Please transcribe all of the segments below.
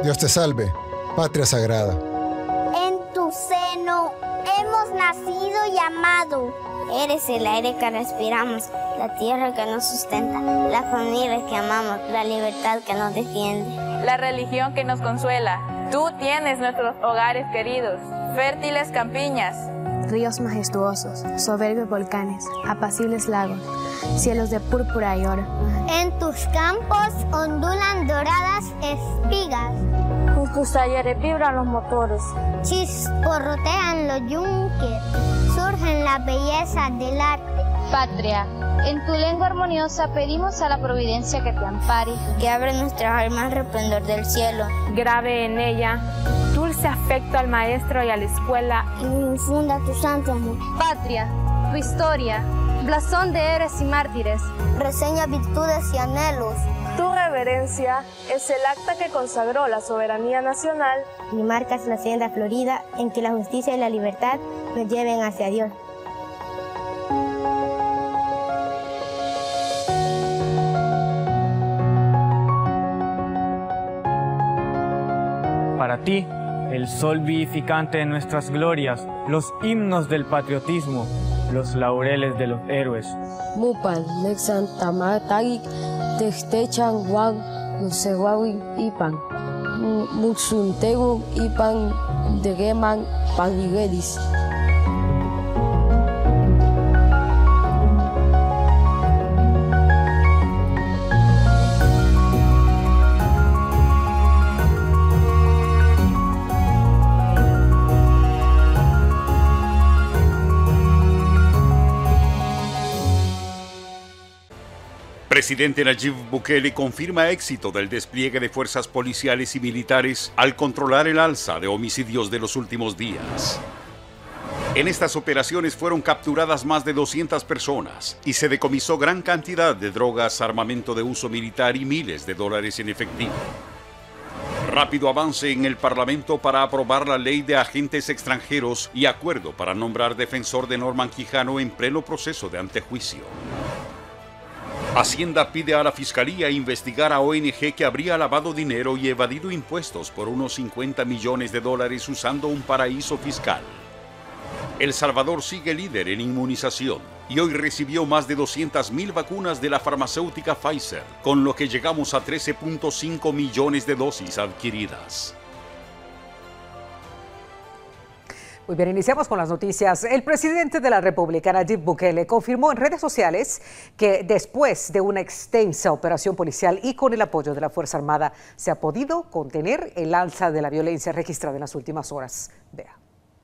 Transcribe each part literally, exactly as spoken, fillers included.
Dios te salve, patria sagrada. En tu seno hemos nacido y amado. Eres el aire que respiramos, la tierra que nos sustenta, la familia que amamos, la libertad que nos defiende. La religión que nos consuela. Tú tienes nuestros hogares queridos, fértiles campiñas. Ríos majestuosos, soberbios volcanes, apacibles lagos, cielos de púrpura y oro. En tus campos ondulan doradas espigas. En tus talleres vibran los motores. Chisporrotean los yunques. Surgen las bellezas del arte. Patria, en tu lengua armoniosa pedimos a la providencia que te ampare. Que abre nuestras almas al resplandor del cielo. Grave en ella dulce afecto al maestro y a la escuela. Y infunda tu santo amor. Patria, tu historia, blasón de héroes y mártires. Reseña virtudes y anhelos. Tu reverencia es el acta que consagró la soberanía nacional. Y marcas la senda florida en que la justicia y la libertad nos lleven hacia Dios. Para ti, el sol vivificante de nuestras glorias, los himnos del patriotismo, los laureles de los héroes. Mupan, Nexan, Tamatagik, Textechan, Juan, Nusehuawi, Ipan, Muxuntegu, Ipan, Degeman, Paniguelis. Presidente Nayib Bukele confirma éxito del despliegue de fuerzas policiales y militares al controlar el alza de homicidios de los últimos días. En estas operaciones fueron capturadas más de doscientas personas y se decomisó gran cantidad de drogas, armamento de uso militar y miles de dólares en efectivo. Rápido avance en el Parlamento para aprobar la ley de agentes extranjeros y acuerdo para nombrar defensor de Norman Quijano en pleno proceso de antejuicio. Hacienda pide a la Fiscalía investigar a O N G que habría lavado dinero y evadido impuestos por unos cincuenta millones de dólares usando un paraíso fiscal. El Salvador sigue líder en inmunización y hoy recibió más de doscientas mil vacunas de la farmacéutica Pfizer, con lo que llegamos a trece punto cinco millones de dosis adquiridas. Muy bien, iniciamos con las noticias. El presidente de la República, Nayib Bukele, confirmó en redes sociales que después de una extensa operación policial y con el apoyo de la Fuerza Armada, se ha podido contener el alza de la violencia registrada en las últimas horas. Vea.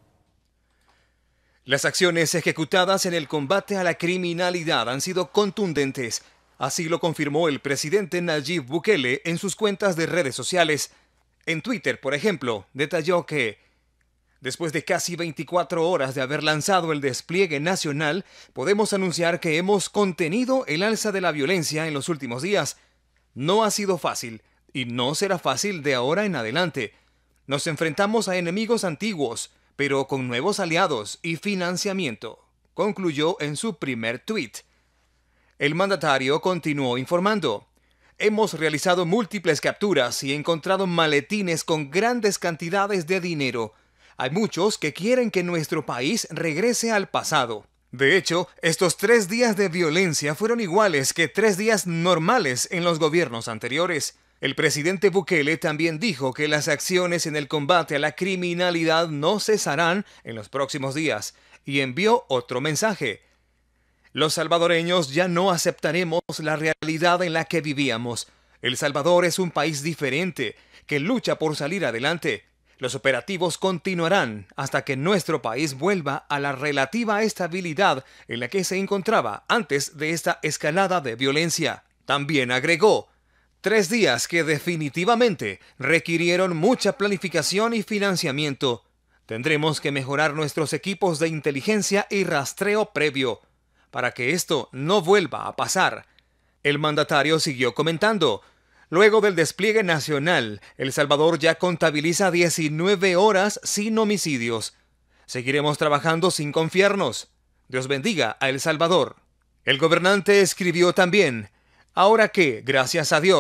Las acciones ejecutadas en el combate a la criminalidad han sido contundentes. Así lo confirmó el presidente Nayib Bukele en sus cuentas de redes sociales. En Twitter, por ejemplo, detalló que después de casi veinticuatro horas de haber lanzado el despliegue nacional, podemos anunciar que hemos contenido el alza de la violencia en los últimos días. No ha sido fácil y no será fácil de ahora en adelante. Nos enfrentamos a enemigos antiguos, pero con nuevos aliados y financiamiento, concluyó en su primer tuit. El mandatario continuó informando. Hemos realizado múltiples capturas y encontrado maletines con grandes cantidades de dinero. Hay muchos que quieren que nuestro país regrese al pasado. De hecho, estos tres días de violencia fueron iguales que tres días normales en los gobiernos anteriores. El presidente Bukele también dijo que las acciones en el combate a la criminalidad no cesarán en los próximos días y envió otro mensaje. Los salvadoreños ya no aceptaremos la realidad en la que vivíamos. El Salvador es un país diferente que lucha por salir adelante. Los operativos continuarán hasta que nuestro país vuelva a la relativa estabilidad en la que se encontraba antes de esta escalada de violencia. También agregó, tres días que definitivamente requirieron mucha planificación y financiamiento. Tendremos que mejorar nuestros equipos de inteligencia y rastreo previo para que esto no vuelva a pasar. El mandatario siguió comentando. Luego del despliegue nacional, El Salvador ya contabiliza diecinueve horas sin homicidios. Seguiremos trabajando sin confiarnos. Dios bendiga a El Salvador. El gobernante escribió también, ahora que, gracias a Dios,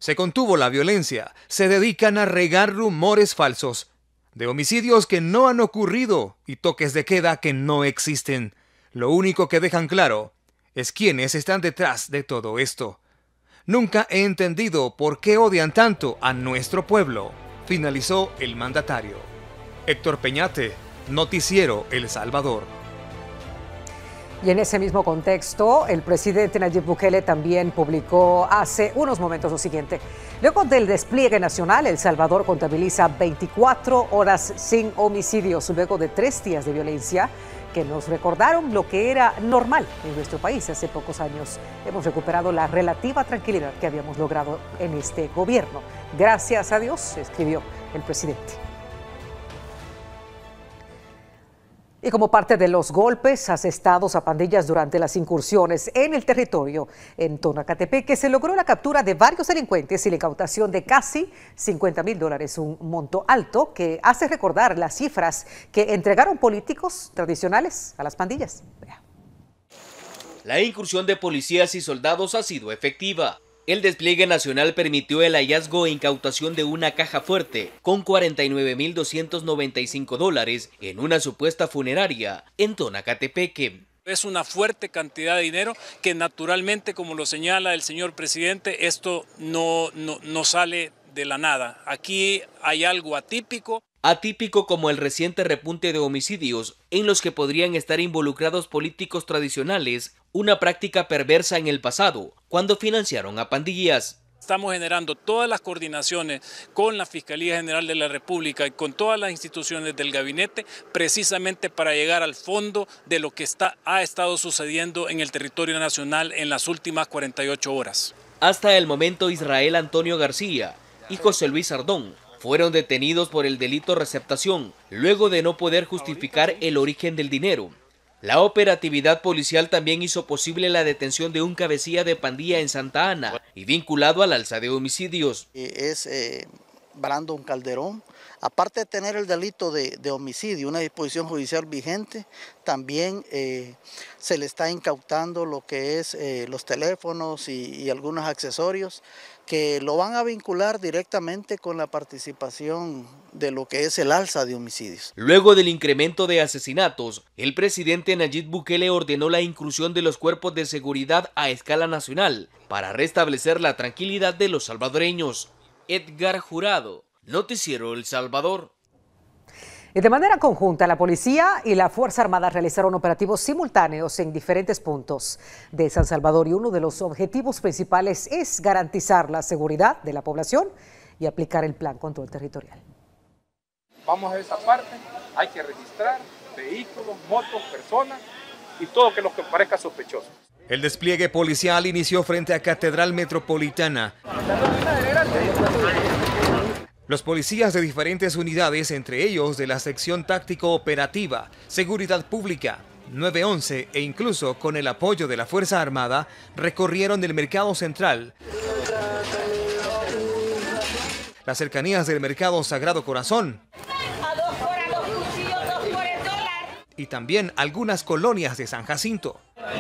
Se contuvo la violencia, se dedican a regar rumores falsos de homicidios que no han ocurrido y toques de queda que no existen. Lo único que dejan claro es quiénes están detrás de todo esto. Nunca he entendido por qué odian tanto a nuestro pueblo, finalizó el mandatario. Héctor Peñate, Noticiero El Salvador. Y en ese mismo contexto, el presidente Nayib Bukele también publicó hace unos momentos lo siguiente. Luego del despliegue nacional, El Salvador contabiliza veinticuatro horas sin homicidios, luego de tres días de violencia que nos recordaron lo que era normal en nuestro país hace pocos años. Hemos recuperado la relativa tranquilidad que habíamos logrado en este gobierno. Gracias a Dios, escribió el presidente. Y como parte de los golpes asestados a pandillas durante las incursiones en el territorio en Tonacatepeque, se logró la captura de varios delincuentes y la incautación de casi cincuenta mil dólares, un monto alto que hace recordar las cifras que entregaron políticos tradicionales a las pandillas. La incursión de policías y soldados ha sido efectiva. El despliegue nacional permitió el hallazgo e incautación de una caja fuerte con cuarenta y nueve mil doscientos noventa y cinco dólares en una supuesta funeraria en Tonacatepeque. Es una fuerte cantidad de dinero que naturalmente, como lo señala el señor presidente, esto no, no, no sale de la nada. Aquí hay algo atípico. Atípico como el reciente repunte de homicidios en los que podrían estar involucrados políticos tradicionales, una práctica perversa en el pasado, cuando financiaron a pandillas. Estamos generando todas las coordinaciones con la Fiscalía General de la República y con todas las instituciones del gabinete, precisamente para llegar al fondo de lo que está, ha estado sucediendo en el territorio nacional en las últimas cuarenta y ocho horas. Hasta el momento, Israel Antonio García y José Luis Ardón fueron detenidos por el delito receptación, luego de no poder justificar el origen del dinero. La operatividad policial también hizo posible la detención de un cabecilla de pandilla en Santa Ana y vinculado al alza de homicidios. Es eh, Brandon Calderón. Aparte de tener el delito de, de homicidio, una disposición judicial vigente, también eh, se le está incautando lo que es eh, los teléfonos y, y algunos accesorios que lo van a vincular directamente con la participación de lo que es el alza de homicidios. Luego del incremento de asesinatos, el presidente Nayib Bukele ordenó la inclusión de los cuerpos de seguridad a escala nacional para restablecer la tranquilidad de los salvadoreños. Edgar Jurado, Noticiero El Salvador. Y de manera conjunta, la policía y la Fuerza Armada realizaron operativos simultáneos en diferentes puntos de San Salvador y uno de los objetivos principales es garantizar la seguridad de la población y aplicar el plan control territorial. Vamos a esa parte, hay que registrar vehículos, motos, personas y todo lo que parezca sospechoso. El despliegue policial inició frente a Catedral Metropolitana. Los policías de diferentes unidades, entre ellos de la Sección Táctico Operativa, Seguridad Pública, nueve once e incluso con el apoyo de la Fuerza Armada, recorrieron el Mercado Central, las cercanías del Mercado Sagrado Corazón y también algunas colonias de San Jacinto.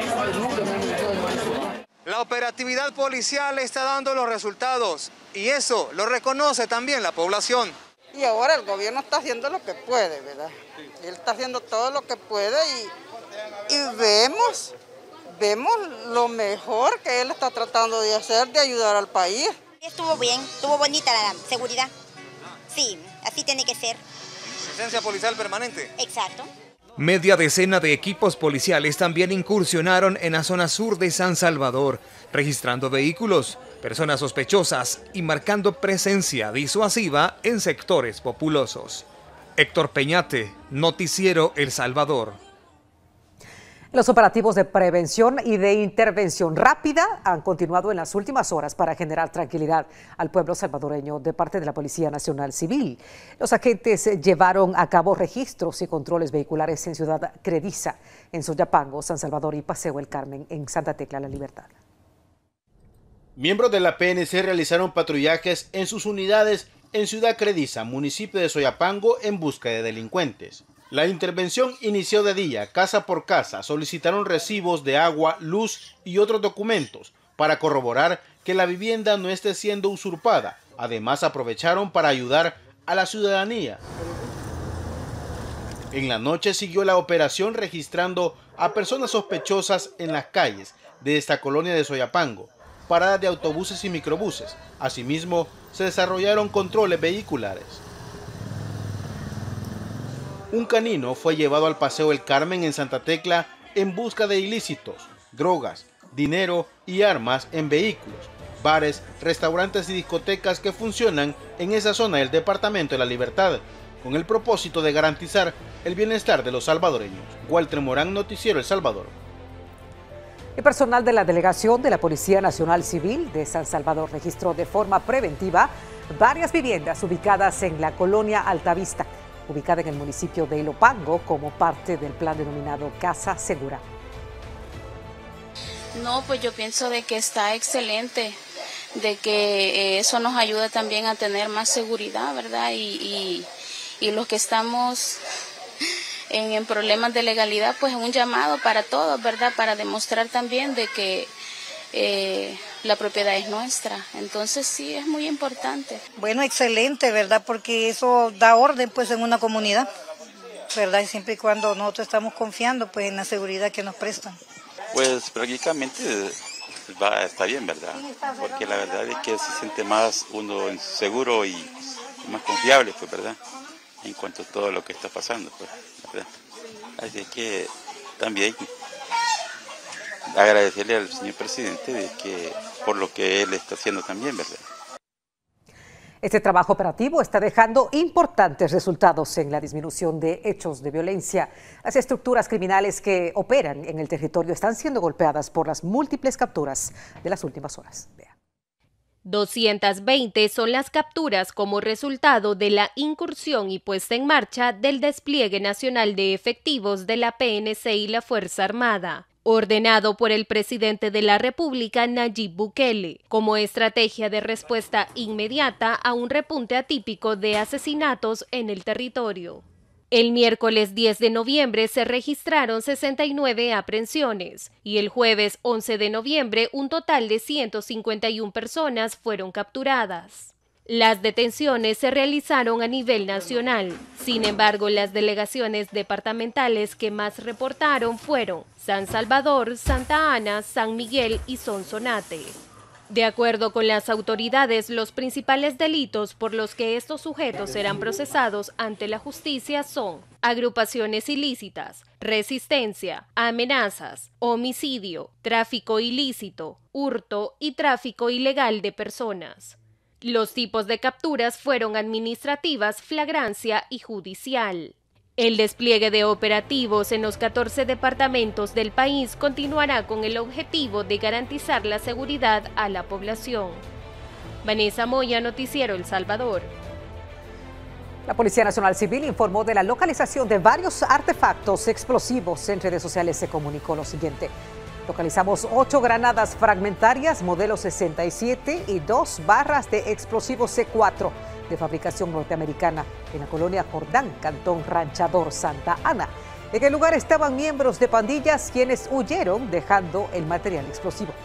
La operatividad policial está dando los resultados y eso lo reconoce también la población. Y ahora el gobierno está haciendo lo que puede, ¿verdad? Él está haciendo todo lo que puede y, y vemos, vemos lo mejor que él está tratando de hacer, de ayudar al país. Estuvo bien, estuvo bonita la seguridad. Sí, así tiene que ser. ¿Presencia policial permanente? Exacto. Media decena de equipos policiales también incursionaron en la zona sur de San Salvador, registrando vehículos, personas sospechosas y marcando presencia disuasiva en sectores populosos. Héctor Peñate, Noticiero El Salvador. Los operativos de prevención y de intervención rápida han continuado en las últimas horas para generar tranquilidad al pueblo salvadoreño de parte de la Policía Nacional Civil. Los agentes llevaron a cabo registros y controles vehiculares en Ciudad Crediza, en Soyapango, San Salvador y Paseo El Carmen, en Santa Tecla, La Libertad. Miembros de la P N C realizaron patrullajes en sus unidades en Ciudad Crediza, municipio de Soyapango, en busca de delincuentes. La intervención inició de día, casa por casa, solicitaron recibos de agua, luz y otros documentos para corroborar que la vivienda no esté siendo usurpada. Además, aprovecharon para ayudar a la ciudadanía. En la noche siguió la operación registrando a personas sospechosas en las calles de esta colonia de Soyapango, paradas de autobuses y microbuses. Asimismo, se desarrollaron controles vehiculares. Un canino fue llevado al Paseo El Carmen en Santa Tecla en busca de ilícitos, drogas, dinero y armas en vehículos, bares, restaurantes y discotecas que funcionan en esa zona del Departamento de la Libertad, con el propósito de garantizar el bienestar de los salvadoreños. Walter Morán, Noticiero El Salvador. El personal de la Delegación de la Policía Nacional Civil de San Salvador registró de forma preventiva varias viviendas ubicadas en la colonia Altavista, ubicada en el municipio de Ilopango, como parte del plan denominado Casa Segura. No, pues yo pienso de que está excelente, de que eso nos ayuda también a tener más seguridad, ¿verdad? Y, y, y los que estamos en, en problemas de legalidad, pues un llamado para todos, ¿verdad? Para demostrar también de que eh, la propiedad es nuestra. Entonces sí, es muy importante. Bueno, excelente, ¿verdad? Porque eso da orden pues en una comunidad, ¿verdad? Y siempre y cuando nosotros estamos confiando pues en la seguridad que nos prestan. Pues prácticamente va, está bien, ¿verdad? Porque la verdad es que se siente más uno seguro y más confiable, pues, ¿verdad? En cuanto a todo lo que está pasando, pues, ¿verdad? Así que también agradecerle al señor presidente de que por lo que él está haciendo también, ¿verdad? Este trabajo operativo está dejando importantes resultados en la disminución de hechos de violencia. Las estructuras criminales que operan en el territorio están siendo golpeadas por las múltiples capturas de las últimas horas. Vea. doscientas veinte son las capturas como resultado de la incursión y puesta en marcha del despliegue nacional de efectivos de la P N C y la Fuerza Armada, ordenado por el presidente de la República, Nayib Bukele, como estrategia de respuesta inmediata a un repunte atípico de asesinatos en el territorio. El miércoles diez de noviembre se registraron sesenta y nueve aprehensiones y el jueves once de noviembre un total de ciento cincuenta y una personas fueron capturadas. Las detenciones se realizaron a nivel nacional. Sin embargo, las delegaciones departamentales que más reportaron fueron San Salvador, Santa Ana, San Miguel y Sonsonate. De acuerdo con las autoridades, los principales delitos por los que estos sujetos serán procesados ante la justicia son agrupaciones ilícitas, resistencia, amenazas, homicidio, tráfico ilícito, hurto y tráfico ilegal de personas. Los tipos de capturas fueron administrativas, flagrancia y judicial. El despliegue de operativos en los catorce departamentos del país continuará con el objetivo de garantizar la seguridad a la población. Vanessa Moya, Noticiero El Salvador. La Policía Nacional Civil informó de la localización de varios artefactos explosivos. En redes sociales se comunicó lo siguiente. Localizamos ocho granadas fragmentarias modelo sesenta y siete y dos barras de explosivos C cuatro de fabricación norteamericana en la colonia Jordán, Cantón Ranchador, Santa Ana. En el lugar estaban miembros de pandillas quienes huyeron dejando el material explosivo.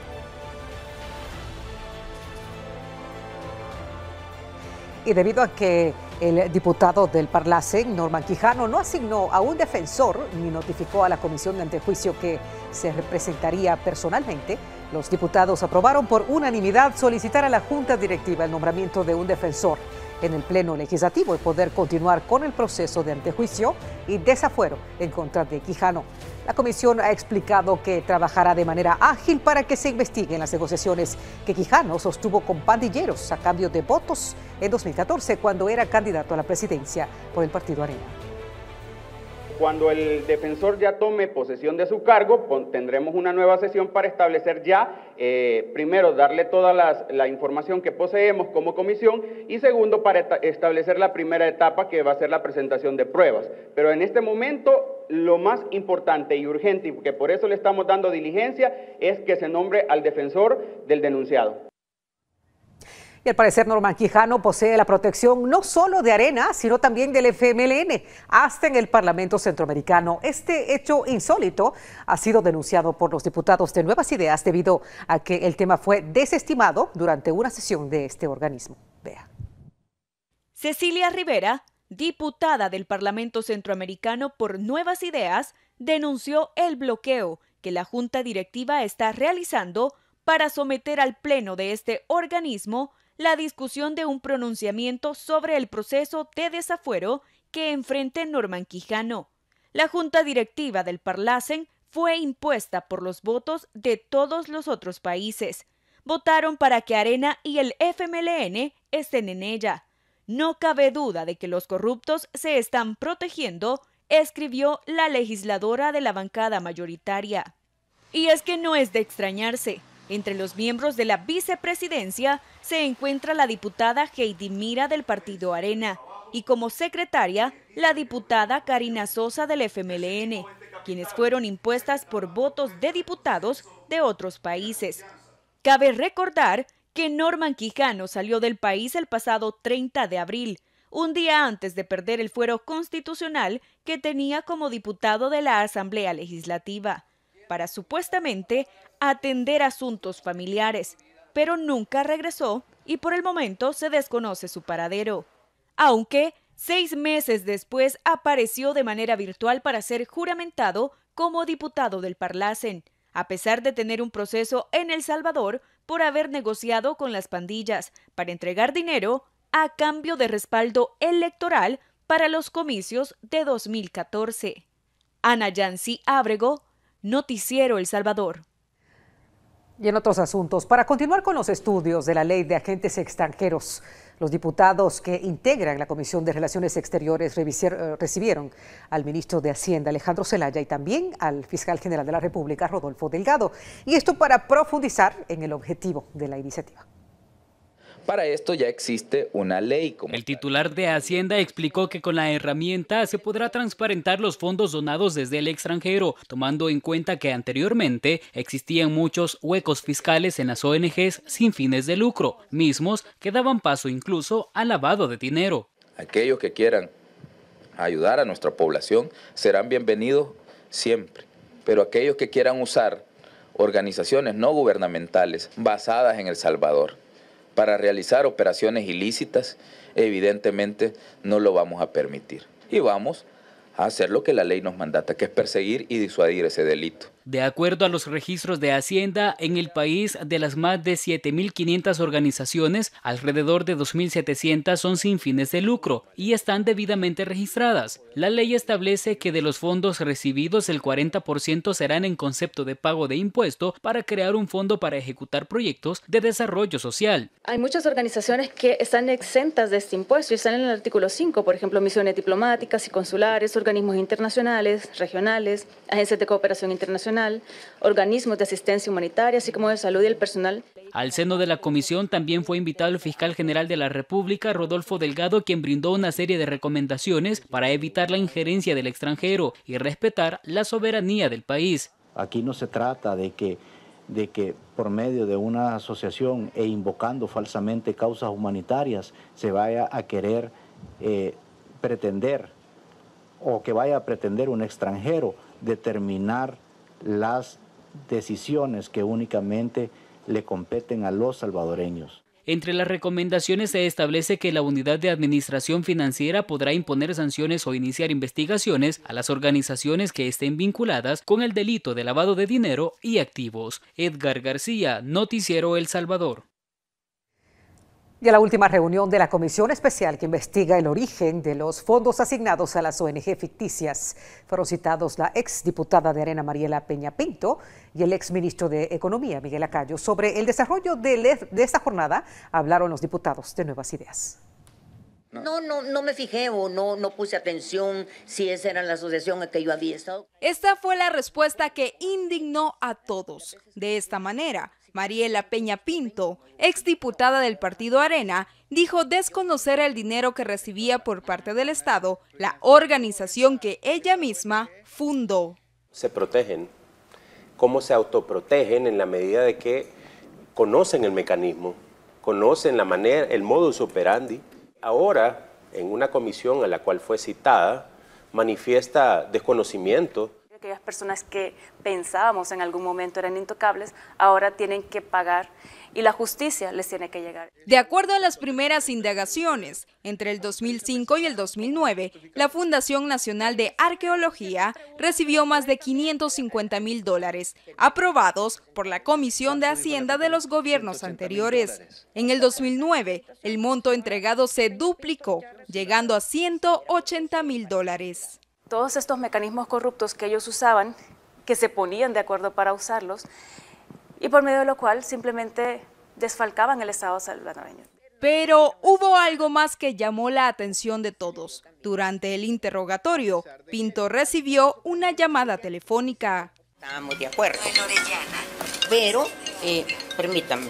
Y debido a que el diputado del Parlacén, Norman Quijano, no asignó a un defensor ni notificó a la comisión de antejuicio que se representaría personalmente, los diputados aprobaron por unanimidad solicitar a la Junta Directiva el nombramiento de un defensor en el Pleno Legislativo y poder continuar con el proceso de antejuicio y desafuero en contra de Quijano. La comisión ha explicado que trabajará de manera ágil para que se investiguen las negociaciones que Quijano sostuvo con pandilleros a cambio de votos en dos mil catorce cuando era candidato a la presidencia por el Partido Arena. Cuando el defensor ya tome posesión de su cargo, tendremos una nueva sesión para establecer ya, eh, primero, darle toda las, la información que poseemos como comisión y segundo, para establecer la primera etapa que va a ser la presentación de pruebas. Pero en este momento, lo más importante y urgente, y que por eso le estamos dando diligencia, es que se nombre al defensor del denunciado. Y al parecer Norman Quijano posee la protección no solo de Arena, sino también del F M L N, hasta en el Parlamento Centroamericano. Este hecho insólito ha sido denunciado por los diputados de Nuevas Ideas debido a que el tema fue desestimado durante una sesión de este organismo. Vea. Cecilia Rivera, diputada del Parlamento Centroamericano por Nuevas Ideas, denunció el bloqueo que la Junta Directiva está realizando para someter al Pleno de este organismo la discusión de un pronunciamiento sobre el proceso de desafuero que enfrente Norman Quijano. La Junta Directiva del Parlacen fue impuesta por los votos de todos los otros países. Votaron para que Arena y el F M L N estén en ella. No cabe duda de que los corruptos se están protegiendo, escribió la legisladora de la bancada mayoritaria. Y es que no es de extrañarse. Entre los miembros de la vicepresidencia se encuentra la diputada Heidi Mira del partido Arena y como secretaria la diputada Karina Sosa del F M L N, quienes fueron impuestas por votos de diputados de otros países. Cabe recordar que Norman Quijano salió del país el pasado treinta de abril, un día antes de perder el fuero constitucional que tenía como diputado de la Asamblea Legislativa, para supuestamente atender asuntos familiares, pero nunca regresó y por el momento se desconoce su paradero. Aunque seis meses después apareció de manera virtual para ser juramentado como diputado del Parlacen, a pesar de tener un proceso en El Salvador por haber negociado con las pandillas para entregar dinero a cambio de respaldo electoral para los comicios de dos mil catorce. Ana Yancy Ábrego, Noticiero El Salvador. Y en otros asuntos, para continuar con los estudios de la ley de agentes extranjeros, los diputados que integran la Comisión de Relaciones Exteriores recibieron al ministro de Hacienda, Alejandro Zelaya, y también al fiscal general de la República, Rodolfo Delgado. Y esto para profundizar en el objetivo de la iniciativa. Para esto ya existe una ley. El titular de Hacienda explicó que con la herramienta se podrá transparentar los fondos donados desde el extranjero, tomando en cuenta que anteriormente existían muchos huecos fiscales en las O N Ges sin fines de lucro, mismos que daban paso incluso al lavado de dinero. Aquellos que quieran ayudar a nuestra población serán bienvenidos siempre, pero aquellos que quieran usar organizaciones no gubernamentales basadas en El Salvador para realizar operaciones ilícitas, evidentemente no lo vamos a permitir. Y vamos a hacer lo que la ley nos mandata, que es perseguir y disuadir ese delito. De acuerdo a los registros de Hacienda, en el país de las más de siete mil quinientas organizaciones, alrededor de dos mil setecientas son sin fines de lucro y están debidamente registradas. La ley establece que de los fondos recibidos el cuarenta por ciento serán en concepto de pago de impuesto para crear un fondo para ejecutar proyectos de desarrollo social. Hay muchas organizaciones que están exentas de este impuesto y están en el artículo cinco, por ejemplo, misiones diplomáticas y consulares, organismos internacionales, regionales, agencias de cooperación internacional, organismos de asistencia humanitaria, así como de salud y el personal. Al seno de la comisión también fue invitado el fiscal general de la República, Rodolfo Delgado, quien brindó una serie de recomendaciones para evitar la injerencia del extranjero y respetar la soberanía del país. Aquí no se trata de que, de que por medio de una asociación e invocando falsamente causas humanitarias se vaya a querer eh, pretender o que vaya a pretender un extranjero determinar las decisiones que únicamente le competen a los salvadoreños. Entre las recomendaciones se establece que la Unidad de Administración Financiera podrá imponer sanciones o iniciar investigaciones a las organizaciones que estén vinculadas con el delito de lavado de dinero y activos. Edgar García, Noticiero El Salvador. Y a la última reunión de la Comisión Especial que investiga el origen de los fondos asignados a las O N Ge ficticias, fueron citados la exdiputada de Arena, Mariela Peña Pinto, y el exministro de Economía, Miguel Acayo. Sobre el desarrollo de, de esta jornada hablaron los diputados de Nuevas Ideas. No, no, no me fijé o no, no puse atención si esa era la asociación a que yo había estado. Esta fue la respuesta que indignó a todos. De esta manera, Mariela Peña Pinto, exdiputada del partido Arena, dijo desconocer el dinero que recibía por parte del Estado la organización que ella misma fundó. Se protegen, cómo se autoprotegen en la medida de que conocen el mecanismo, conocen la manera, el modus operandi. Ahora, en una comisión a la cual fue citada, manifiesta desconocimiento. Aquellas personas que pensábamos en algún momento eran intocables, ahora tienen que pagar y la justicia les tiene que llegar. De acuerdo a las primeras indagaciones, entre el dos mil cinco y el dos mil nueve, la Fundación Nacional de Arqueología recibió más de quinientos cincuenta mil dólares, aprobados por la Comisión de Hacienda de los gobiernos anteriores. En el dos mil nueve, el monto entregado se duplicó, llegando a ciento ochenta mil dólares. Todos estos mecanismos corruptos que ellos usaban, que se ponían de acuerdo para usarlos, y por medio de lo cual simplemente desfalcaban el Estado salvadoreño. Pero hubo algo más que llamó la atención de todos. Durante el interrogatorio, Pinto recibió una llamada telefónica. Estábamos de acuerdo. Pero, eh, permítame.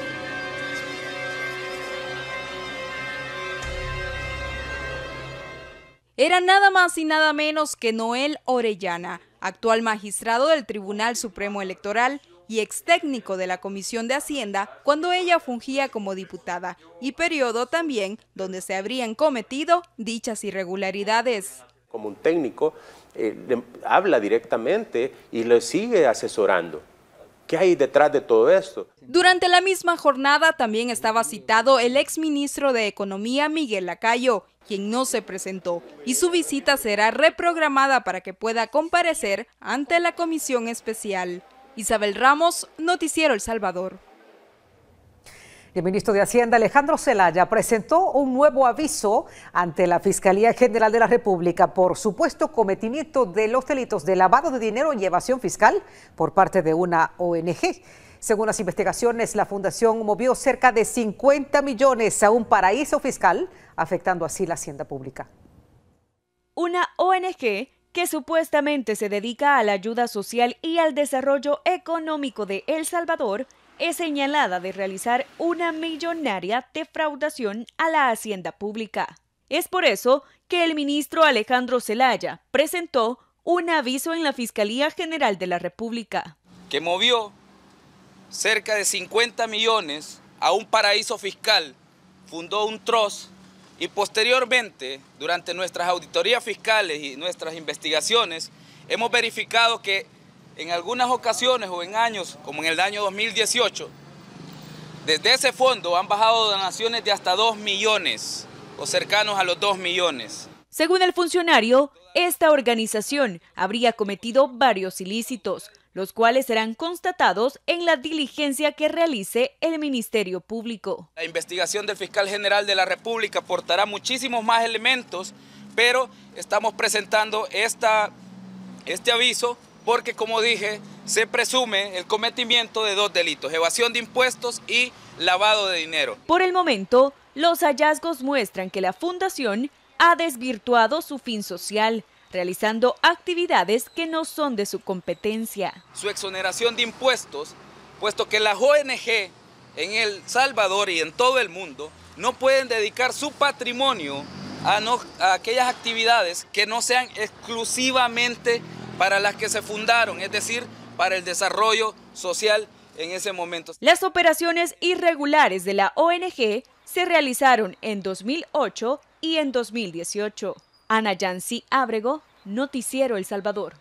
Era nada más y nada menos que Noel Orellana, actual magistrado del Tribunal Supremo Electoral y ex técnico de la Comisión de Hacienda cuando ella fungía como diputada, y periodo también donde se habrían cometido dichas irregularidades. Como un técnico, eh, le, habla directamente y le sigue asesorando. ¿Qué hay detrás de todo esto? Durante la misma jornada también estaba citado el exministro de Economía Miguel Lacayo, quien no se presentó, y su visita será reprogramada para que pueda comparecer ante la comisión especial. Isabel Ramos, Noticiero El Salvador. El ministro de Hacienda, Alejandro Zelaya, presentó un nuevo aviso ante la Fiscalía General de la República por supuesto cometimiento de los delitos de lavado de dinero y evasión fiscal por parte de una O N G. Según las investigaciones, la fundación movió cerca de cincuenta millones a un paraíso fiscal, afectando así la hacienda pública. Una O N G que supuestamente se dedica a la ayuda social y al desarrollo económico de El Salvador, es señalada de realizar una millonaria defraudación a la hacienda pública. Es por eso que el ministro Alejandro Zelaya presentó un aviso en la Fiscalía General de la República. Que movió cerca de cincuenta millones a un paraíso fiscal, fundó un trust y posteriormente, durante nuestras auditorías fiscales y nuestras investigaciones, hemos verificado que en algunas ocasiones o en años, como en el año dos mil dieciocho, desde ese fondo han bajado donaciones de hasta dos millones o cercanos a los dos millones. Según el funcionario, esta organización habría cometido varios ilícitos, los cuales serán constatados en la diligencia que realice el Ministerio Público. La investigación del Fiscal General de la República aportará muchísimos más elementos, pero estamos presentando esta, este aviso porque, como dije, se presume el cometimiento de dos delitos, evasión de impuestos y lavado de dinero. Por el momento, los hallazgos muestran que la fundación ha desvirtuado su fin social, realizando actividades que no son de su competencia. Su exoneración de impuestos, puesto que las O N G en El Salvador y en todo el mundo no pueden dedicar su patrimonio a, no, a aquellas actividades que no sean exclusivamente para las que se fundaron, es decir, para el desarrollo social en ese momento. Las operaciones irregulares de la O N G se realizaron en dos mil ocho y en dos mil dieciocho. Ana Yancy Ábrego, Noticiero El Salvador.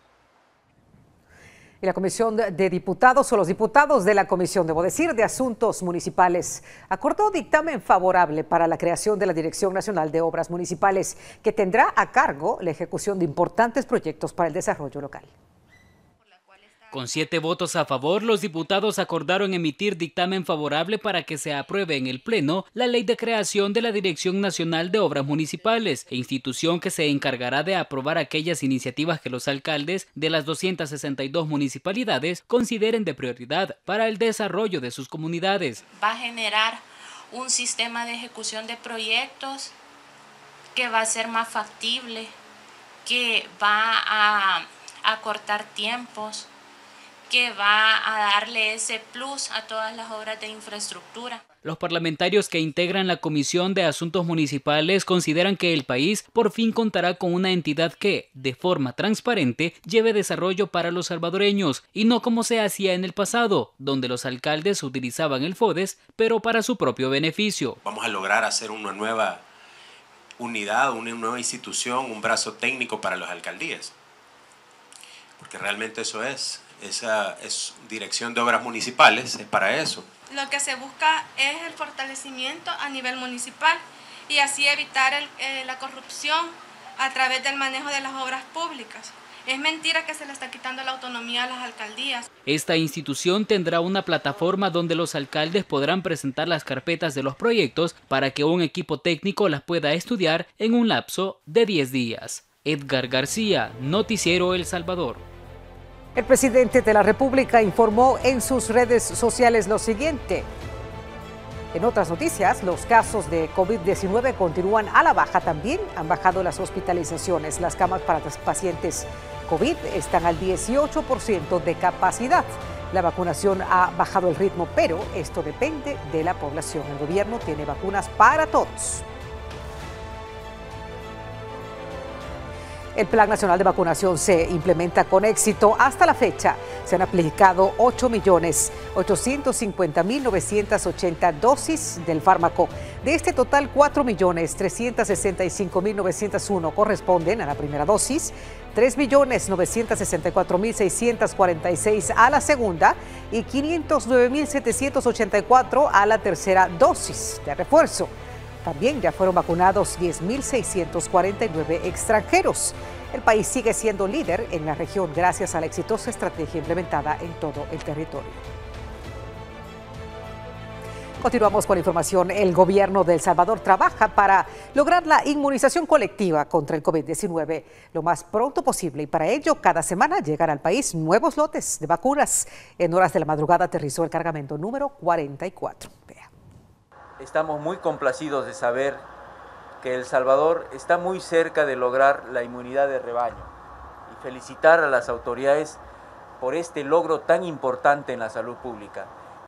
Y la Comisión de Diputados o los diputados de la Comisión, debo decir, de Asuntos Municipales acordó dictamen favorable para la creación de la Dirección Nacional de Obras Municipales, que tendrá a cargo la ejecución de importantes proyectos para el desarrollo local. Con siete votos a favor, los diputados acordaron emitir dictamen favorable para que se apruebe en el Pleno la ley de creación de la Dirección Nacional de Obras Municipales, institución que se encargará de aprobar aquellas iniciativas que los alcaldes de las doscientas sesenta y dos municipalidades consideren de prioridad para el desarrollo de sus comunidades. Va a generar un sistema de ejecución de proyectos que va a ser más factible, que va a acortar tiempos, que va a darle ese plus a todas las obras de infraestructura. Los parlamentarios que integran la Comisión de Asuntos Municipales consideran que el país por fin contará con una entidad que, de forma transparente, lleve desarrollo para los salvadoreños y no como se hacía en el pasado, donde los alcaldes utilizaban el FODES, pero para su propio beneficio. Vamos a lograr hacer una nueva unidad, una nueva institución, un brazo técnico para las alcaldías. Porque realmente eso es, esa es dirección de obras municipales, es para eso. Lo que se busca es el fortalecimiento a nivel municipal y así evitar el, eh, la corrupción a través del manejo de las obras públicas. Es mentira que se le está quitando la autonomía a las alcaldías. Esta institución tendrá una plataforma donde los alcaldes podrán presentar las carpetas de los proyectos para que un equipo técnico las pueda estudiar en un lapso de diez días. Edgar García, Noticiero El Salvador. El presidente de la República informó en sus redes sociales lo siguiente. En otras noticias, los casos de COVID diecinueve continúan a la baja. También han bajado las hospitalizaciones. Las camas para los pacientes COVID están al dieciocho por ciento de capacidad. La vacunación ha bajado el ritmo, pero esto depende de la población. El gobierno tiene vacunas para todos. El Plan Nacional de Vacunación se implementa con éxito. Hasta la fecha se han aplicado ocho millones ochocientos cincuenta mil novecientas ochenta dosis del fármaco. De este total, cuatro millones trescientos sesenta y cinco mil novecientos uno corresponden a la primera dosis, tres millones novecientos sesenta y cuatro mil seiscientos cuarenta y seis a la segunda y quinientos nueve mil setecientos ochenta y cuatro a la tercera dosis de refuerzo. También ya fueron vacunados diez mil seiscientos cuarenta y nueve extranjeros. El país sigue siendo líder en la región gracias a la exitosa estrategia implementada en todo el territorio. Continuamos con la información. El gobierno de El Salvador trabaja para lograr la inmunización colectiva contra el COVID diecinueve lo más pronto posible y para ello cada semana llegan al país nuevos lotes de vacunas. En horas de la madrugada aterrizó el cargamento número cuarenta y cuatro. Vea. Estamos muy complacidos de saber que El Salvador está muy cerca de lograr la inmunidad de rebaño y felicitar a las autoridades por este logro tan importante en la salud pública.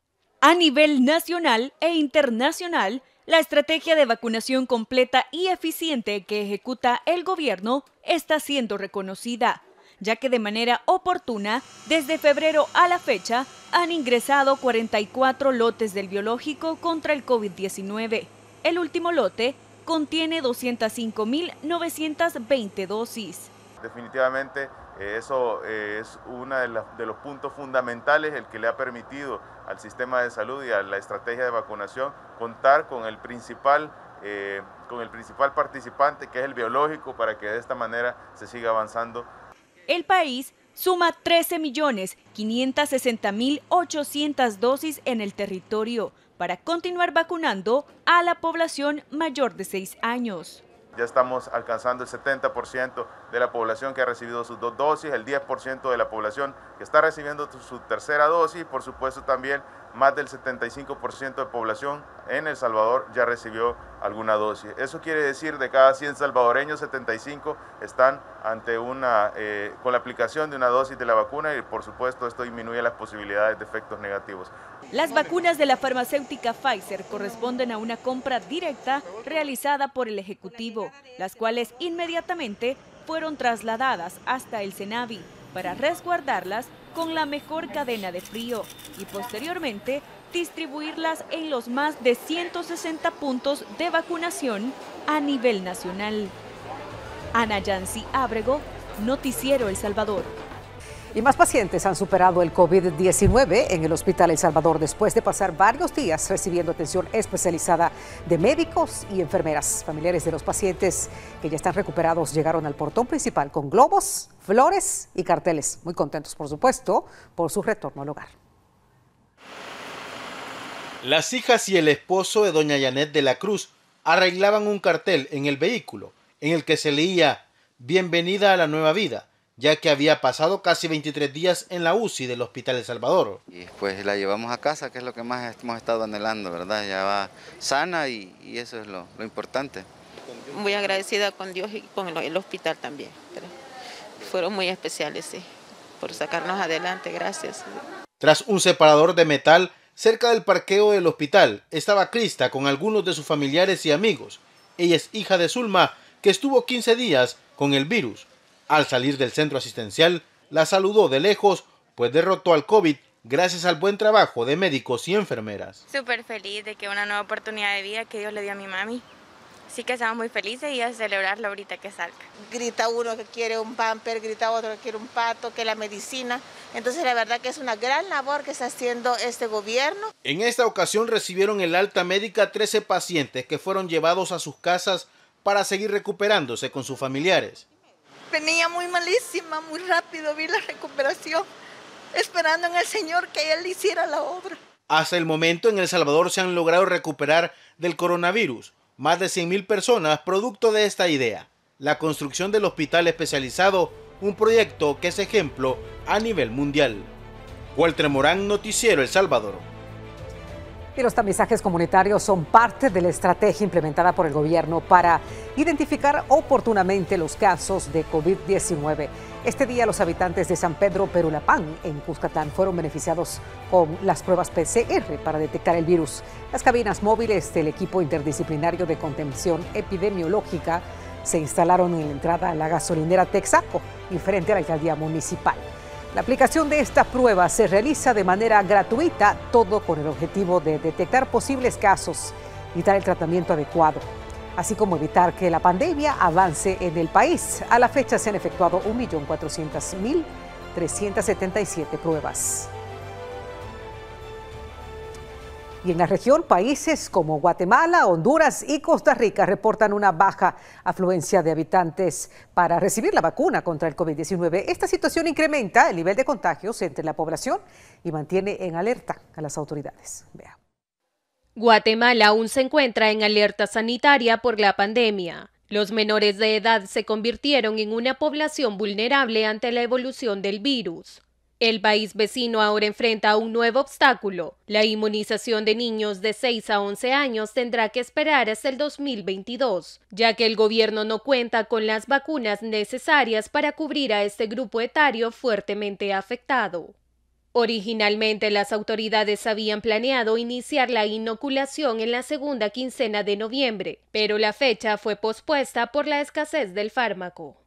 A nivel nacional e internacional, la estrategia de vacunación completa y eficiente que ejecuta el gobierno está siendo reconocida, ya que de manera oportuna, desde febrero a la fecha, han ingresado cuarenta y cuatro lotes del biológico contra el COVID diecinueve. El último lote contiene doscientas cinco mil novecientas veinte dosis. Definitivamente eso es uno de, de los puntos fundamentales, el que le ha permitido al sistema de salud y a la estrategia de vacunación contar con el principal, eh, con el principal participante, que es el biológico, para que de esta manera se siga avanzando. El país suma trece millones quinientos sesenta mil ochocientas dosis en el territorio para continuar vacunando a la población mayor de seis años. Ya estamos alcanzando el setenta por ciento de la población que ha recibido sus dos dosis, el diez por ciento de la población que está recibiendo su tercera dosis y por supuesto también más del setenta y cinco por ciento de población en El Salvador ya recibió alguna dosis. Eso quiere decir de cada cien salvadoreños, setenta y cinco están ante una, eh, con la aplicación de una dosis de la vacuna y por supuesto esto disminuye las posibilidades de efectos negativos. Las vacunas de la farmacéutica Pfizer corresponden a una compra directa realizada por el Ejecutivo, las cuales inmediatamente fueron trasladadas hasta el CENAVI para resguardarlas con la mejor cadena de frío y posteriormente distribuirlas en los más de ciento sesenta puntos de vacunación a nivel nacional. Ana Yancy Ábrego, Noticiero El Salvador. Y más pacientes han superado el COVID diecinueve en el Hospital El Salvador después de pasar varios días recibiendo atención especializada de médicos y enfermeras. Familiares de los pacientes que ya están recuperados llegaron al portón principal con globos, flores y carteles. Muy contentos, por supuesto, por su retorno al hogar. Las hijas y el esposo de doña Janet de la Cruz arreglaban un cartel en el vehículo en el que se leía «Bienvenida a la nueva vida», ya que había pasado casi veintitrés días en la U C I del Hospital El Salvador. Y después la llevamos a casa, que es lo que más hemos estado anhelando, ¿verdad? Ya va sana y, y eso es lo, lo importante. Muy agradecida con Dios y con el, el hospital también. Pero fueron muy especiales, sí. por sacarnos adelante. Gracias. Tras un separador de metal cerca del parqueo del hospital, estaba Crista con algunos de sus familiares y amigos. Ella es hija de Zulma, que estuvo quince días con el virus. Al salir del centro asistencial, la saludó de lejos, pues derrotó al COVID gracias al buen trabajo de médicos y enfermeras. Súper feliz de que una nueva oportunidad de vida que Dios le dio a mi mami. Sí que estamos muy felices y a celebrarlo ahorita que salga. Grita uno que quiere un pamper, grita otro que quiere un pato, que la medicina. Entonces la verdad que es una gran labor que está haciendo este gobierno. En esta ocasión recibieron el alta médica trece pacientes que fueron llevados a sus casas para seguir recuperándose con sus familiares. Venía muy malísima, muy rápido, vi la recuperación, esperando en el Señor que Él hiciera la obra. Hasta el momento en El Salvador se han logrado recuperar del coronavirus más de cien mil personas producto de esta idea. La construcción del hospital especializado, un proyecto que es ejemplo a nivel mundial. Walter Morán, Noticiero El Salvador. Y los tamizajes comunitarios son parte de la estrategia implementada por el gobierno para identificar oportunamente los casos de COVID diecinueve. Este día los habitantes de San Pedro Perulapán, en Cuscatlán, fueron beneficiados con las pruebas P C R para detectar el virus. Las cabinas móviles del equipo interdisciplinario de contención epidemiológica se instalaron en la entrada a la gasolinera Texaco y frente a la alcaldía municipal. La aplicación de esta prueba se realiza de manera gratuita, todo con el objetivo de detectar posibles casos y dar el tratamiento adecuado, así como evitar que la pandemia avance en el país. A la fecha se han efectuado un millón cuatrocientas mil trescientas setenta y siete pruebas. Y en la región, países como Guatemala, Honduras y Costa Rica reportan una baja afluencia de habitantes para recibir la vacuna contra el COVID diecinueve. Esta situación incrementa el nivel de contagios entre la población y mantiene en alerta a las autoridades. Vea. Guatemala aún se encuentra en alerta sanitaria por la pandemia. Los menores de edad se convirtieron en una población vulnerable ante la evolución del virus. El país vecino ahora enfrenta un nuevo obstáculo. La inmunización de niños de seis a once años tendrá que esperar hasta el dos mil veintidós, ya que el gobierno no cuenta con las vacunas necesarias para cubrir a este grupo etario fuertemente afectado. Originalmente, las autoridades habían planeado iniciar la inoculación en la segunda quincena de noviembre, pero la fecha fue pospuesta por la escasez del fármaco.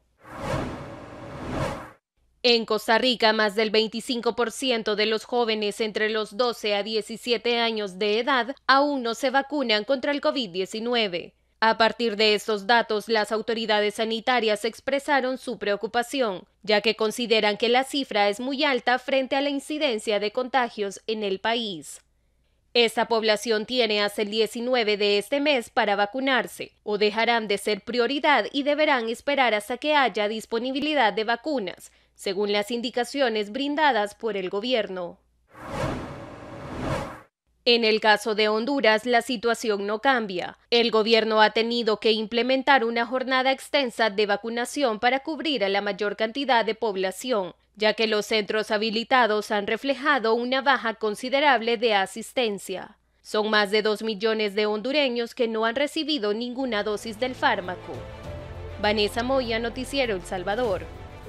En Costa Rica, más del veinticinco por ciento de los jóvenes entre los doce a diecisiete años de edad aún no se vacunan contra el COVID diecinueve. A partir de estos datos, las autoridades sanitarias expresaron su preocupación, ya que consideran que la cifra es muy alta frente a la incidencia de contagios en el país. Esta población tiene hasta el diecinueve de este mes para vacunarse, o dejarán de ser prioridad y deberán esperar hasta que haya disponibilidad de vacunas, según las indicaciones brindadas por el gobierno. En el caso de Honduras, la situación no cambia. El gobierno ha tenido que implementar una jornada extensa de vacunación para cubrir a la mayor cantidad de población, ya que los centros habilitados han reflejado una baja considerable de asistencia. Son más de dos millones de hondureños que no han recibido ninguna dosis del fármaco. Vanessa Moya, Noticiero El Salvador.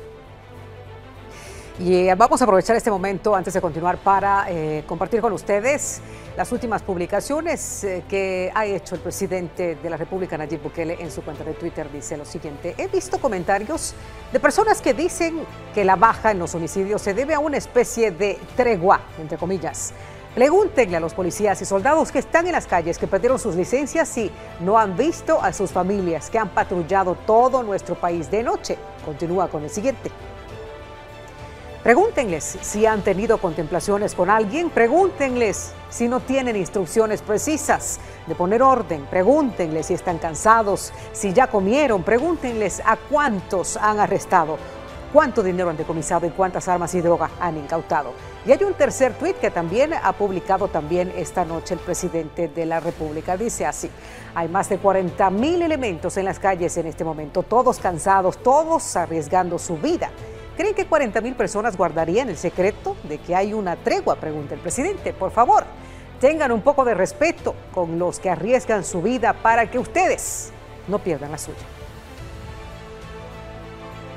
Y vamos a aprovechar este momento antes de continuar para eh, compartir con ustedes las últimas publicaciones eh, que ha hecho el presidente de la República, Nayib Bukele, en su cuenta de Twitter. Dice lo siguiente: he visto comentarios de personas que dicen que la baja en los homicidios se debe a una especie de tregua, entre comillas. Pregúntenle a los policías y soldados que están en las calles, que perdieron sus licencias y no han visto a sus familias, que han patrullado todo nuestro país de noche. Continúa con el siguiente. Pregúntenles si han tenido contemplaciones con alguien, pregúntenles si no tienen instrucciones precisas de poner orden, pregúntenles si están cansados, si ya comieron, pregúntenles a cuántos han arrestado, cuánto dinero han decomisado y cuántas armas y droga han incautado. Y hay un tercer tuit que también ha publicado también esta noche el presidente de la República. Dice así: hay más de cuarenta mil elementos en las calles en este momento, todos cansados, todos arriesgando su vida. ¿Creen que cuarenta mil personas guardarían el secreto de que hay una tregua?, pregunta el presidente. Por favor, tengan un poco de respeto con los que arriesgan su vida para que ustedes no pierdan la suya.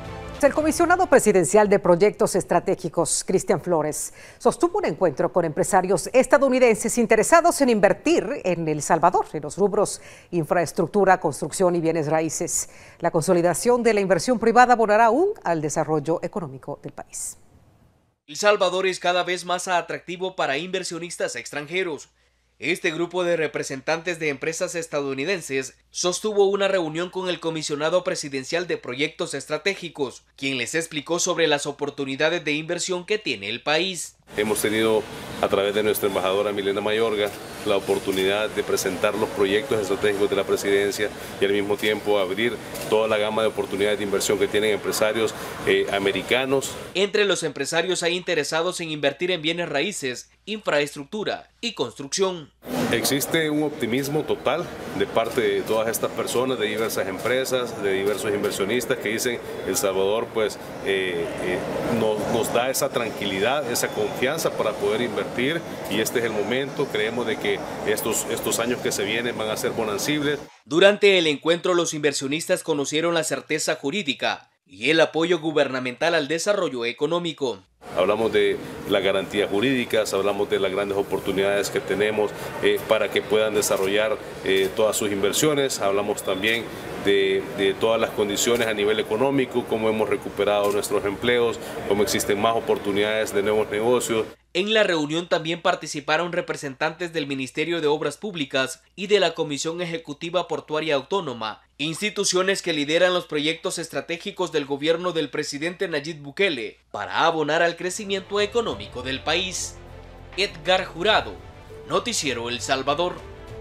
El comisionado presidencial de Proyectos Estratégicos, Cristian Flores, sostuvo un encuentro con empresarios estadounidenses interesados en invertir en El Salvador, en los rubros infraestructura, construcción y bienes raíces. La consolidación de la inversión privada abonará aún al desarrollo económico del país. El Salvador es cada vez más atractivo para inversionistas extranjeros. Este grupo de representantes de empresas estadounidenses sostuvo una reunión con el comisionado presidencial de Proyectos Estratégicos, quien les explicó sobre las oportunidades de inversión que tiene el país. Hemos tenido, a través de nuestra embajadora Milena Mayorga, la oportunidad de presentar los proyectos estratégicos de la presidencia y al mismo tiempo abrir toda la gama de oportunidades de inversión que tienen empresarios eh, americanos. Entre los empresarios hay interesados en invertir en bienes raíces, infraestructura y construcción. Existe un optimismo total de parte de todas estas personas, de diversas empresas, de diversos inversionistas que dicen El Salvador pues eh, eh, nos, nos da esa tranquilidad, esa confianza para poder invertir y este es el momento. Creemos de que estos, estos años que se vienen van a ser bonancibles. Durante el encuentro los inversionistas conocieron la certeza jurídica y el apoyo gubernamental al desarrollo económico. Hablamos de las garantías jurídicas, hablamos de las grandes oportunidades que tenemos eh, para que puedan desarrollar eh, todas sus inversiones, hablamos también de, de todas las condiciones a nivel económico, cómo hemos recuperado nuestros empleos, cómo existen más oportunidades de nuevos negocios. En la reunión también participaron representantes del Ministerio de Obras Públicas y de la Comisión Ejecutiva Portuaria Autónoma, instituciones que lideran los proyectos estratégicos del gobierno del presidente Nayib Bukele para abonar al crecimiento económico del país. Edgar Jurado, Noticiero El Salvador.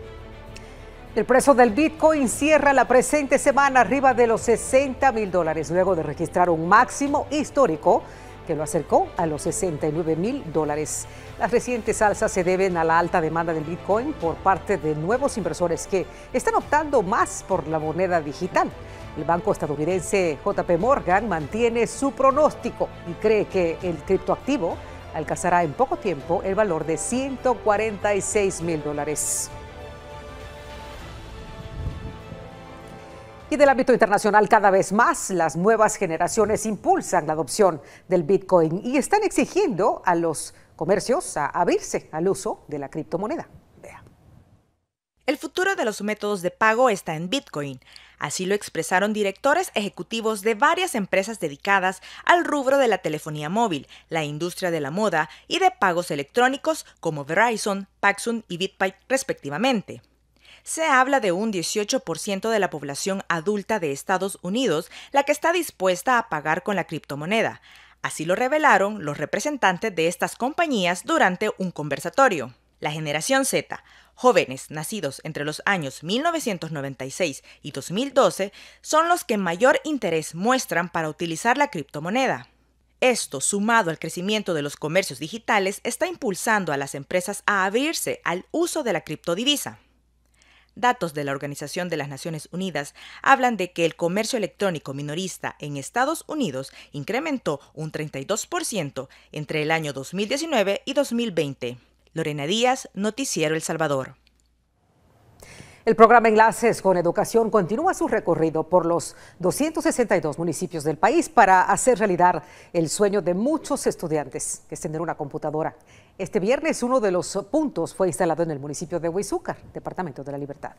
El precio del Bitcoin cierra la presente semana arriba de los sesenta mil dólares, luego de registrar un máximo histórico que lo acercó a los sesenta y nueve mil dólares. Las recientes alzas se deben a la alta demanda del Bitcoin por parte de nuevos inversores que están optando más por la moneda digital. El banco estadounidense J P Morgan mantiene su pronóstico y cree que el criptoactivo alcanzará en poco tiempo el valor de ciento cuarenta y seis mil dólares. Y del ámbito internacional, cada vez más las nuevas generaciones impulsan la adopción del Bitcoin y están exigiendo a los comercios a abrirse al uso de la criptomoneda. Vea. El futuro de los métodos de pago está en Bitcoin. Así lo expresaron directores ejecutivos de varias empresas dedicadas al rubro de la telefonía móvil, la industria de la moda y de pagos electrónicos como Verizon, Paxson y BitPay respectivamente. Se habla de un dieciocho por ciento de la población adulta de Estados Unidos la que está dispuesta a pagar con la criptomoneda. Así lo revelaron los representantes de estas compañías durante un conversatorio. La generación Z, jóvenes nacidos entre los años mil novecientos noventa y seis y dos mil doce, son los que mayor interés muestran para utilizar la criptomoneda. Esto, sumado al crecimiento de los comercios digitales, está impulsando a las empresas a abrirse al uso de la criptodivisa. Datos de la Organización de las Naciones Unidas hablan de que el comercio electrónico minorista en Estados Unidos incrementó un treinta y dos por ciento entre el año dos mil diecinueve y dos mil veinte. Lorena Díaz, Noticiero El Salvador. El programa Enlaces con Educación continúa su recorrido por los doscientos sesenta y dos municipios del país para hacer realidad el sueño de muchos estudiantes, que es tener una computadora. Este viernes uno de los puntos fue instalado en el municipio de Huizúcar, Departamento de la Libertad.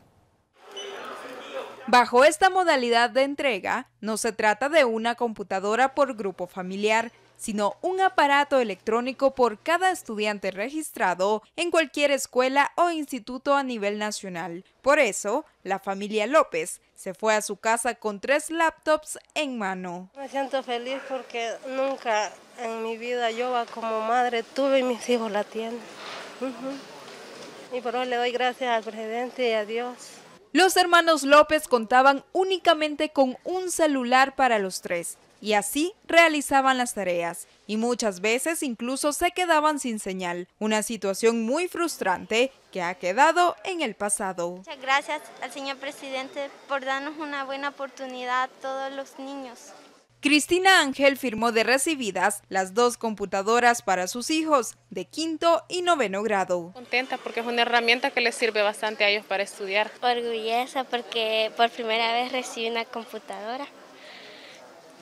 Bajo esta modalidad de entrega, no se trata de una computadora por grupo familiar, sino un aparato electrónico por cada estudiante registrado en cualquier escuela o instituto a nivel nacional. Por eso, la familia López se fue a su casa con tres laptops en mano. Me siento feliz porque nunca en mi vida yo como madre tuve y mis hijos la tienen. Uh-huh. Y por eso le doy gracias al presidente y a Dios. Los hermanos López contaban únicamente con un celular para los tres. Y así realizaban las tareas, y muchas veces incluso se quedaban sin señal, una situación muy frustrante que ha quedado en el pasado. Muchas gracias al señor presidente por darnos una buena oportunidad a todos los niños. Cristina Ángel firmó de recibidas las dos computadoras para sus hijos de quinto y noveno grado. Contenta porque es una herramienta que les sirve bastante a ellos para estudiar. Orgullosa porque por primera vez recibí una computadora.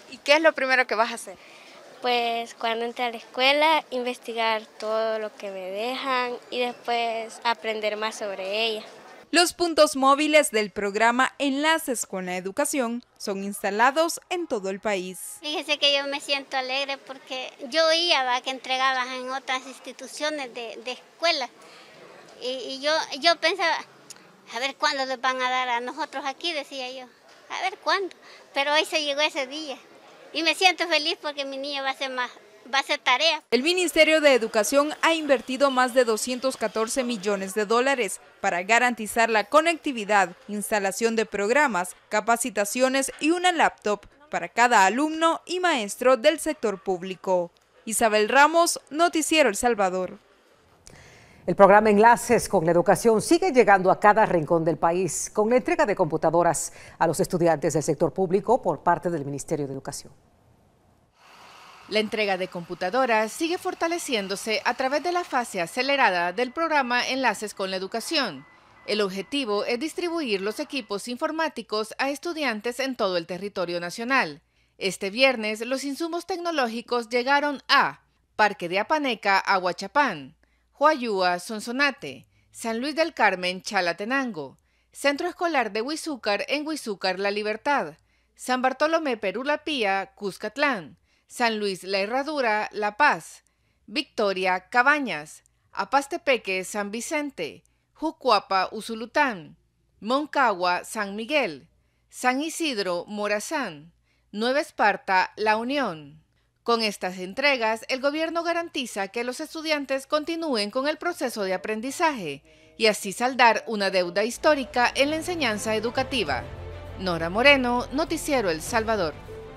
¿Y qué es lo primero que vas a hacer? Pues cuando entre a la escuela, investigar todo lo que me dejan y después aprender más sobre ella. Los puntos móviles del programa Enlaces con la Educación son instalados en todo el país. Fíjese que yo me siento alegre porque yo oía ¿va? que entregaban en otras instituciones de, de escuela y, y yo, yo pensaba, a ver cuándo les van a dar a nosotros aquí, decía yo, a ver cuándo, pero hoy se llegó ese día y me siento feliz porque mi niño va a hacer más. Va a hacer tarea. El Ministerio de Educación ha invertido más de doscientos catorce millones de dólares para garantizar la conectividad, instalación de programas, capacitaciones y una laptop para cada alumno y maestro del sector público. Isabel Ramos, Noticiero El Salvador. El programa Enlaces con la Educación sigue llegando a cada rincón del país con la entrega de computadoras a los estudiantes del sector público por parte del Ministerio de Educación. La entrega de computadoras sigue fortaleciéndose a través de la fase acelerada del programa Enlaces con la Educación. El objetivo es distribuir los equipos informáticos a estudiantes en todo el territorio nacional. Este viernes, los insumos tecnológicos llegaron a Parque de Apaneca, Aguachapán, Huayúa, Sonsonate, San Luis del Carmen, Chalatenango, Centro Escolar de Huizúcar en Huizúcar, La Libertad, San Bartolomé, Perulapía, Cuscatlán, San Luis La Herradura, La Paz, Victoria, Cabañas, Apastepeque, San Vicente, Jucuapa, Usulután, Moncagua, San Miguel, San Isidro, Morazán, Nueva Esparta, La Unión. Con estas entregas, el gobierno garantiza que los estudiantes continúen con el proceso de aprendizaje y así saldar una deuda histórica en la enseñanza educativa. Nora Moreno, Noticiero El Salvador.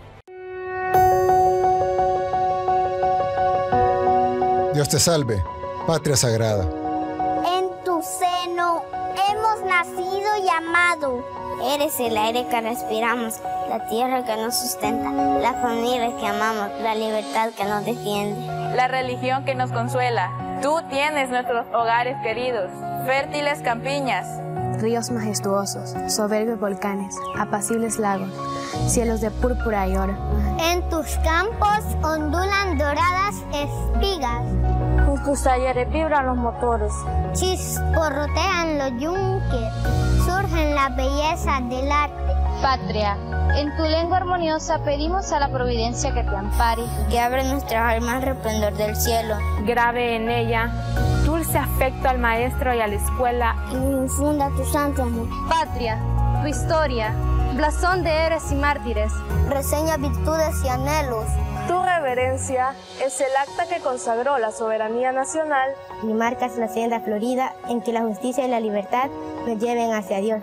Dios te salve, patria sagrada. En tu seno hemos nacido y amado. Eres el aire que respiramos, la tierra que nos sustenta, la familia que amamos, la libertad que nos defiende. La religión que nos consuela. Tú tienes nuestros hogares queridos, fértiles campiñas. Ríos majestuosos, soberbios volcanes, apacibles lagos, cielos de púrpura y oro. En tus campos ondulan doradas espigas. En tus talleres vibran los motores. Chisporrotean los yunques. Surgen las bellezas del arte. Patria, en tu lengua armoniosa pedimos a la providencia que te ampare. Que abre nuestras almas al resplandor del cielo. Grabe en ella dulce afecto al maestro y a la escuela. Y infunda tu santo amor. Patria, tu historia, blasón de héroes y mártires. Reseña virtudes y anhelos. Tu reverencia es el acta que consagró la soberanía nacional. Y marcas la senda florida en que la justicia y la libertad nos lleven hacia Dios.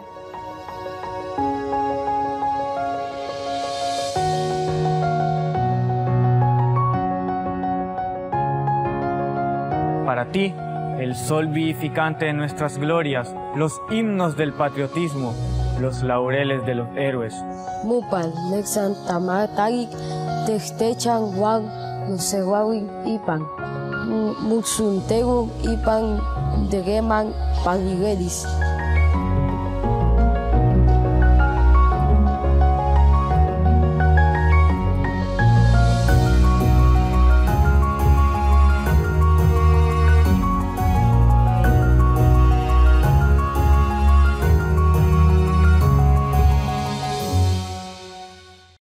Para ti, el sol vivificante de nuestras glorias, los himnos del patriotismo, los laureles de los héroes. Mupan, Nexan, Tamatagik, Textechan, Juan, Nusehuawi, Ipan, Muxuntegu, Ipan, Degeman, Paniguelis.